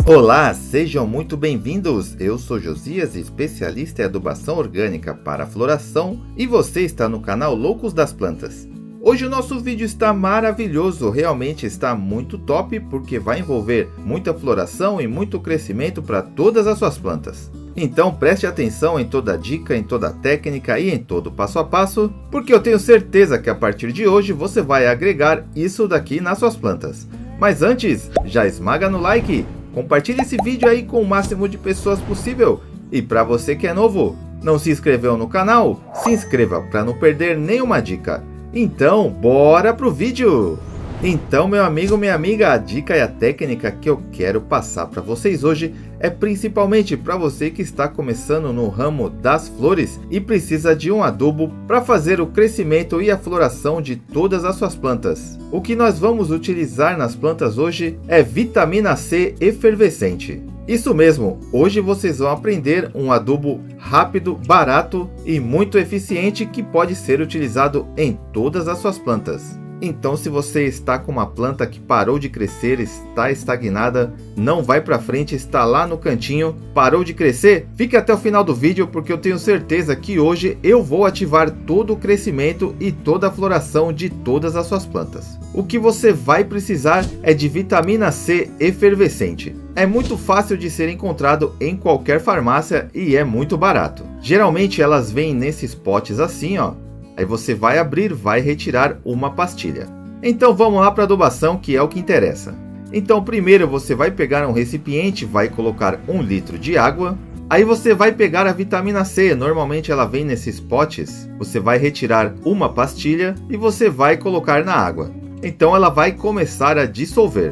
Olá, sejam muito bem-vindos! Eu sou Josias, especialista em adubação orgânica para floração, e você está no canal Loucos das Plantas. Hoje o nosso vídeo está maravilhoso, realmente está muito top, porque vai envolver muita floração e muito crescimento para todas as suas plantas. Então preste atenção em toda a dica, em toda a técnica e em todo o passo a passo, porque eu tenho certeza que a partir de hoje você vai agregar isso daqui nas suas plantas. Mas antes, já esmaga no like, compartilhe esse vídeo aí com o máximo de pessoas possível. E para você que é novo, não se inscreveu no canal? Se inscreva para não perder nenhuma dica. Então, bora pro vídeo! Então, meu amigo, minha amiga, a dica e a técnica que eu quero passar para vocês hoje é principalmente para você que está começando no ramo das flores e precisa de um adubo para fazer o crescimento e a floração de todas as suas plantas. O que nós vamos utilizar nas plantas hoje é vitamina C efervescente. Isso mesmo, hoje vocês vão aprender um adubo rápido, barato e muito eficiente que pode ser utilizado em todas as suas plantas. Então, se você está com uma planta que parou de crescer, está estagnada, não vai para frente, está lá no cantinho, parou de crescer, fique até o final do vídeo porque eu tenho certeza que hoje eu vou ativar todo o crescimento e toda a floração de todas as suas plantas. O que você vai precisar é de vitamina C efervescente. É muito fácil de ser encontrado em qualquer farmácia e é muito barato. Geralmente elas vêm nesses potes assim, ó. Aí você vai abrir, vai retirar uma pastilha. Então vamos lá para a adubação, que é o que interessa. Então primeiro você vai pegar um recipiente, vai colocar 1 litro de água. Aí você vai pegar a vitamina C, normalmente ela vem nesses potes. Você vai retirar uma pastilha e você vai colocar na água. Então ela vai começar a dissolver.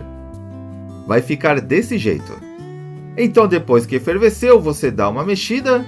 Vai ficar desse jeito. Então depois que ferveceu, você dá uma mexida.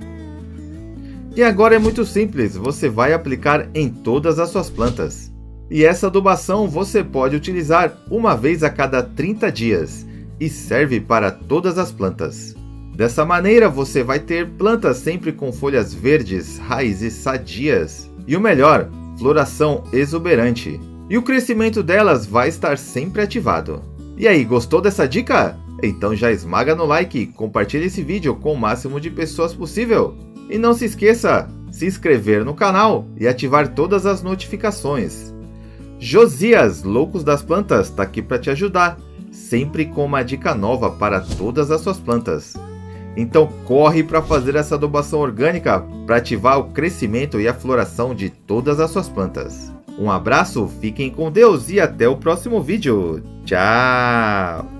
E agora é muito simples, você vai aplicar em todas as suas plantas. E essa adubação você pode utilizar uma vez a cada 30 dias e serve para todas as plantas. Dessa maneira você vai ter plantas sempre com folhas verdes, raízes sadias e o melhor, floração exuberante. E o crescimento delas vai estar sempre ativado. E aí, gostou dessa dica? Então já esmaga no like e compartilhe esse vídeo com o máximo de pessoas possível. E não se esqueça de se inscrever no canal e ativar todas as notificações. Josias, Loucos das Plantas, está aqui para te ajudar, sempre com uma dica nova para todas as suas plantas. Então corre para fazer essa adubação orgânica para ativar o crescimento e a floração de todas as suas plantas. Um abraço, fiquem com Deus e até o próximo vídeo. Tchau!